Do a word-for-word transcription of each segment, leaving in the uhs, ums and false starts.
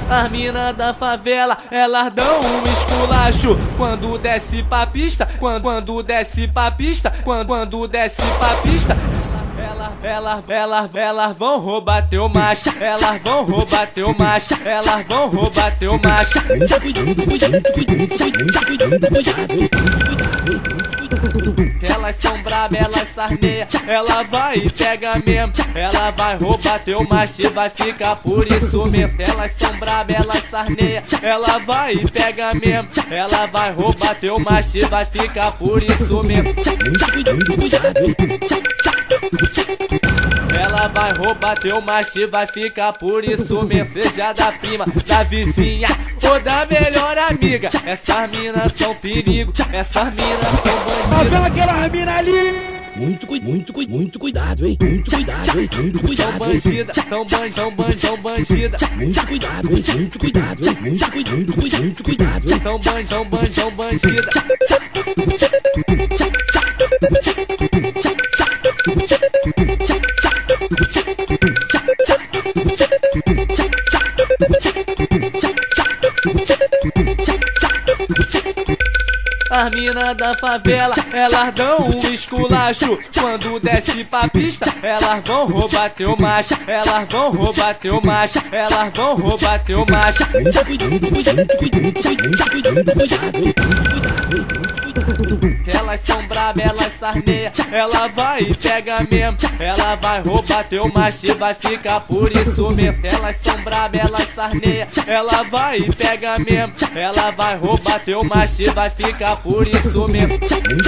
As mina da favela, elas dão um esculacho quando desce pra pista, quando, quando desce pra pista, quando, quando desce pra pista. Elas, elas, elas, elas vão roubar teu macho, elas vão roubar teu macho, elas vão roubar teu macho. Elas são brabas, elas sarneiam, ela vai e pega mesmo. Ela vai roubar teu macho e vai ficar por isso mesmo. Elas são brabas, elas sarneiam, ela vai e pega mesmo. Ela vai roubar teu macho e vai ficar por isso mesmo. Ela vai roubar teu macho e vai ficar por isso mesmo. Seja da prima, da vizinha ou da melhor amiga. Essas minas são perigo, essas minas são bandidas. Tá vendo aquela mina ali? Muito, muito, muito cuidado, hein? Muito cuidado, hein? Muito cuidado. São bandida, são bandida, são bandida, são bandida. Muito cuidado, hein? Muito cuidado, hein? Muito, muito, muito, muito cuidado. São bandida, são bandida, são bandida. As mina da favela, elas dão um esculacho quando desce pra pista. Elas vão roubar teu macho, elas vão roubar teu macho, elas vão roubar teu macho. Elas são brabas, elas sarneiam, ela vai e pega mesmo. Ela vai roubar teu macho e vai ficar por isso mesmo. Elas são brabas, elas sarneiam, ela vai e pega mesmo. Ela vai roubar teu macho e vai ficar por isso mesmo.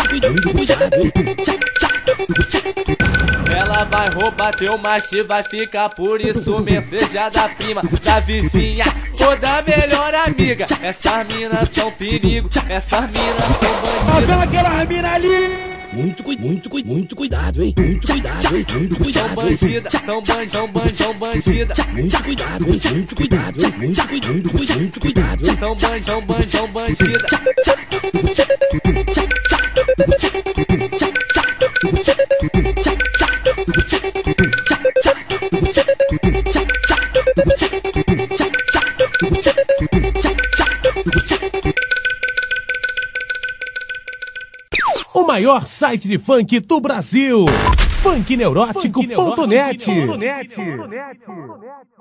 Ela vai roubar teu macho e vai ficar por isso mesmo. Seja da prima, da vizinha ou da melhor amiga. Essas minas são perigo, essas minas são bandidas. Tá vendo aquela mina ali? Muito, muito, muito cuidado, hein? Muito cuidado, hein? Muito cuidado. São bandida, são bandida, são bandida, são bandida. Muito cuidado, hein? Muito cuidado, hein? Muito, muito, muito, muito cuidado. São bandida, são bandida, são bandida. O maior site de funk do Brasil, funk neurótico ponto net.